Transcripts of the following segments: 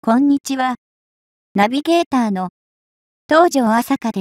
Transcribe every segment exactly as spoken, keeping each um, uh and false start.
こんにちは。ナビゲーターの東條朝香です。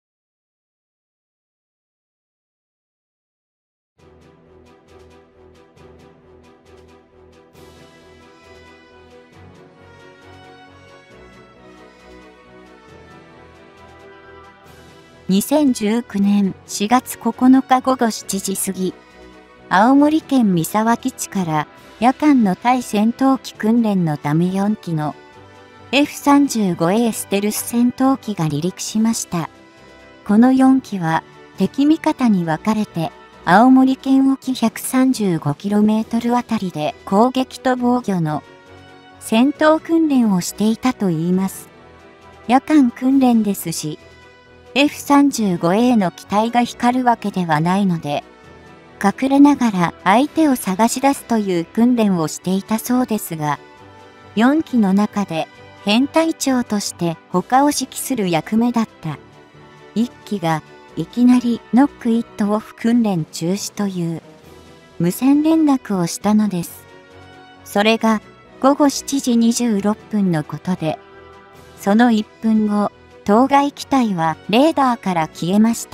にせんじゅうきゅうねんしがつここのかごごしちじ過ぎ、青森県三沢基地から夜間の対戦闘機訓練のためよんきの エフさんじゅうごエー ステルス戦闘機が離陸しました。このよんきは敵味方に分かれて青森県沖 ひゃくさんじゅうごキロメートル あたりで攻撃と防御の戦闘訓練をしていたといいます。夜間訓練ですし、エフさんじゅうごエー の機体が光るわけではないので、隠れながら相手を探し出すという訓練をしていたそうですが、よんきの中で編隊長として他を指揮する役目だったいっきがいきなりノックイットオフ訓練中止という無線連絡をしたのです。それがごごしちじにじゅうろっぷんのことで、そのいっぷんご、当該機体はレーダーから消えました。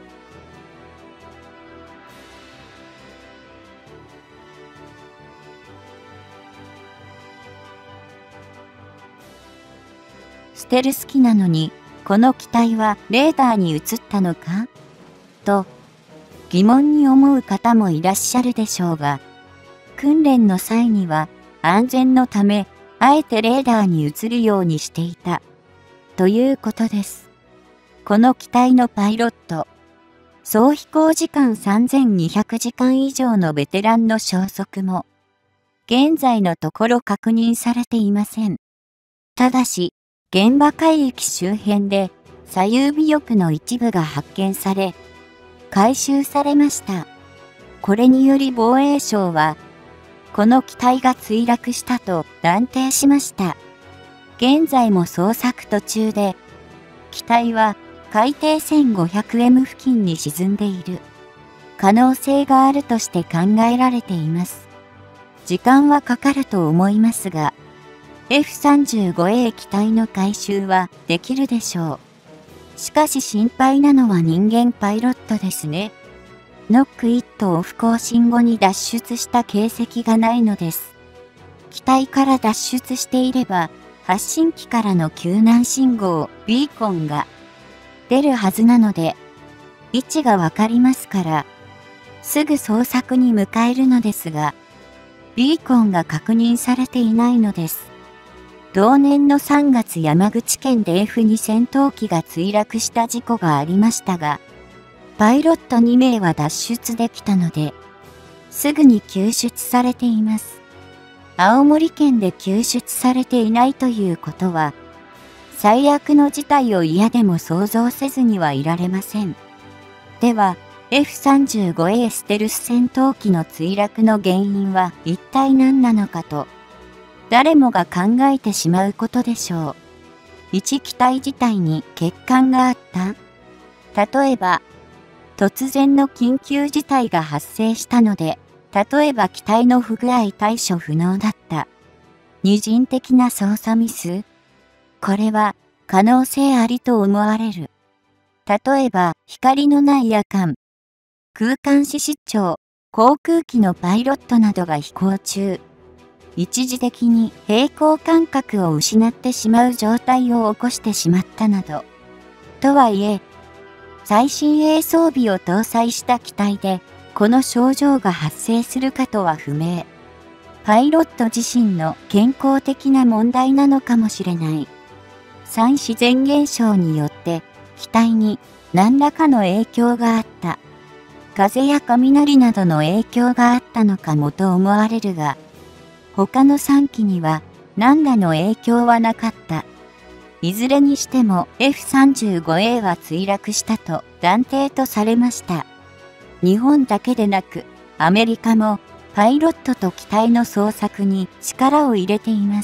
ステルス機なのに、この機体はレーダーに映ったのかと疑問に思う方もいらっしゃるでしょうが、訓練の際には安全のため、あえてレーダーに映るようにしていたということです。この機体のパイロット、総飛行時間さんぜんにひゃくじかん以上のベテランの消息も、現在のところ確認されていません。ただし、現場海域周辺で左右尾翼の一部が発見され、回収されました。これにより防衛省は、この機体が墜落したと断定しました。現在も捜索途中で、機体は海底 せんごひゃくエム 付近に沈んでいる可能性があるとして考えられています。時間はかかると思いますが、エフさんじゅうごエー 機体の回収はできるでしょう。しかし心配なのは人間パイロットですね。ノックイットオフ更新後に脱出した形跡がないのです。機体から脱出していれば、発信機からの救難信号、ビーコンが出るはずなので、位置がわかりますから、すぐ捜索に向かえるのですが、ビーコンが確認されていないのです。同年のさんがつ山口県で エフに 戦闘機が墜落した事故がありましたが、パイロットにめいは脱出できたので、すぐに救出されています。青森県で救出されていないということは、最悪の事態を嫌でも想像せずにはいられません。では、エフさんじゅうごエー ステルス戦闘機の墜落の原因は一体何なのかと、誰もが考えてしまうことでしょう。一機体自体に欠陥があった?例えば、突然の緊急事態が発生したので、例えば機体の不具合対処不能だった。二人的な操作ミス?これは可能性ありと思われる。例えば、光のない夜間、空間視失調、航空機のパイロットなどが飛行中、一時的に平衡感覚を失ってしまう状態を起こしてしまったなど。とはいえ、最新鋭装備を搭載した機体で、この症状が発生するかとは不明。パイロット自身の健康的な問題なのかもしれない。産自然現象によって機体に何らかの影響があった。風や雷などの影響があったのかもと思われるが、他のさんきには何らの影響はなかった。いずれにしても エフさんじゅうごエー は墜落したと断定とされました。日本だけでなくアメリカもパイロットと機体の捜索に力を入れています。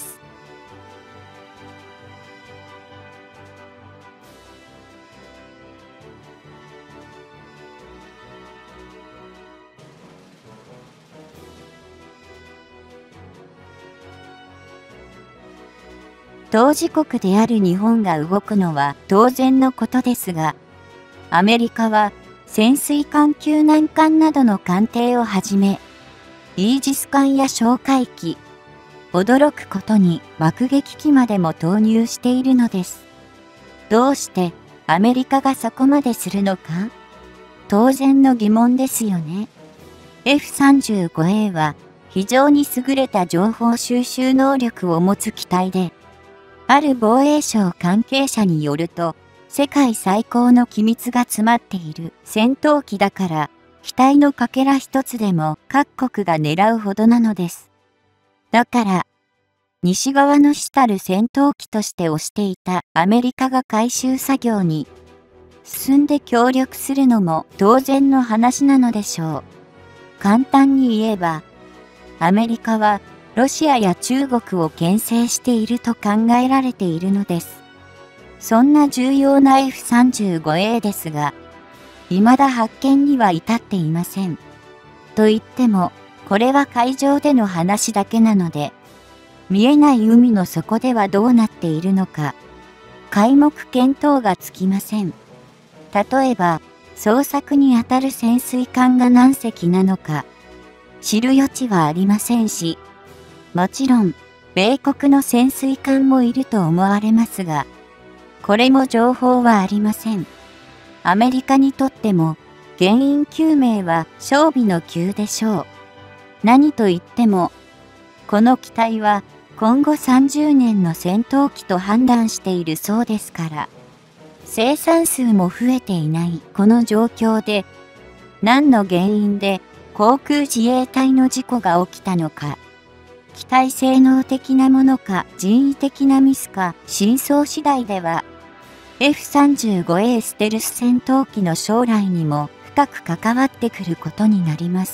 当事国である日本が動くのは当然のことですが、アメリカは潜水艦救難艦などの艦艇をはじめ、イージス艦や哨戒機、驚くことに爆撃機までも投入しているのです。どうしてアメリカがそこまでするのか？当然の疑問ですよね。エフさんじゅうごエー は非常に優れた情報収集能力を持つ機体で、ある防衛省関係者によると、世界最高の機密が詰まっている戦闘機だから、機体のかけら一つでも各国が狙うほどなのです。だから、西側の主たる戦闘機として推していたアメリカが回収作業に進んで協力するのも当然の話なのでしょう。簡単に言えば、アメリカはロシアや中国を牽制していると考えられているのです。そんな重要な エフさんじゅうごエー ですが、未だ発見には至っていません。と言っても、これは海上での話だけなので、見えない海の底ではどうなっているのか、皆目見当がつきません。例えば、捜索にあたる潜水艦が何隻なのか、知る余地はありませんし、もちろん、米国の潜水艦もいると思われますが、これも情報はありません。アメリカにとっても、原因究明は勝負の急でしょう。何と言っても、この機体は今後さんじゅうねんの戦闘機と判断しているそうですから、生産数も増えていないこの状況で、何の原因で航空自衛隊の事故が起きたのか、機体性能的なものか人為的なミスか真相次第では、エフさんじゅうごエー ステルス戦闘機の将来にも深く関わってくることになります。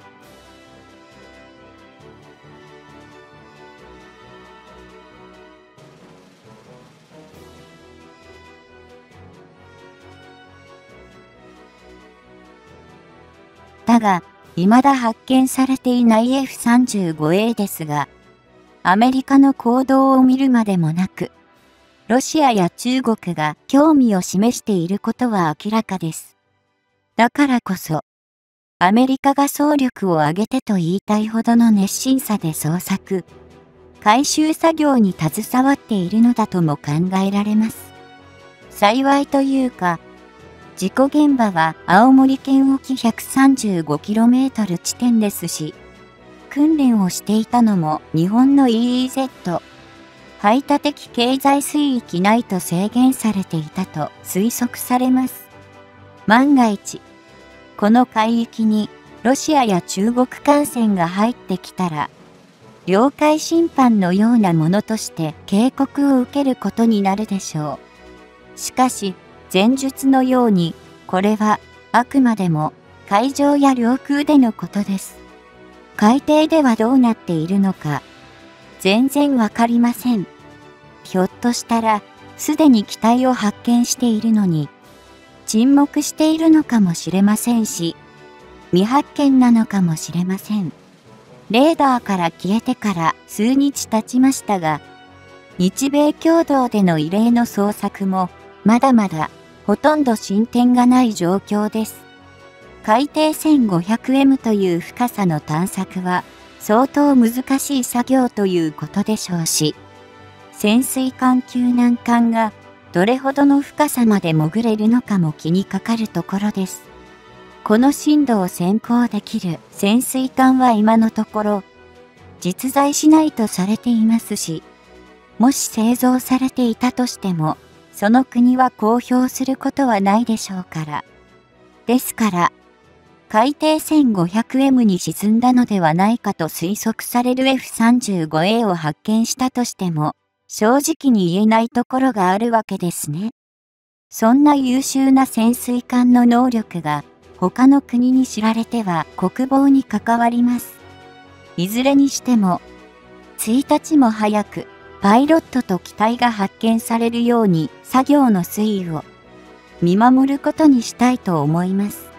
だが、未だ発見されていない エフさんじゅうごエー ですが、アメリカの行動を見るまでもなく、ロシアや中国が興味を示していることは明らかです。だからこそ、アメリカが総力を挙げてと言いたいほどの熱心さで捜索、回収作業に携わっているのだとも考えられます。幸いというか、事故現場は青森県沖 ひゃくさんじゅうごキロメートル 地点ですし、訓練をしていたのも日本の イーイーゼット、排他的経済水域内と制限されていたと推測されます。万が一、この海域にロシアや中国艦船が入ってきたら、領海侵犯のようなものとして警告を受けることになるでしょう。しかし、前述のように、これはあくまでも海上や領空でのことです。海底ではどうなっているのか、全然わかりません。ひょっとしたら、すでに機体を発見しているのに、沈黙しているのかもしれませんし、未発見なのかもしれません。レーダーから消えてから数日経ちましたが、日米共同での異例の捜索も、まだまだほとんど進展がない状況です。海底 せんごひゃくエム という深さの探索は相当難しい作業ということでしょうし、潜水艦救難艦がどれほどの深さまで潜れるのかも気にかかるところです。この深度を潜航できる潜水艦は今のところ実在しないとされていますし、もし製造されていたとしても、その国は公表することはないでしょうから。ですから、海底 せんごひゃくエム に沈んだのではないかと推測される エフさんじゅうごエー を発見したとしても、正直に言えないところがあるわけですね。そんな優秀な潜水艦の能力が他の国に知られては国防に関わります。いずれにしても、ついたちも早く、パイロットと機体が発見されるように作業の推移を見守ることにしたいと思います。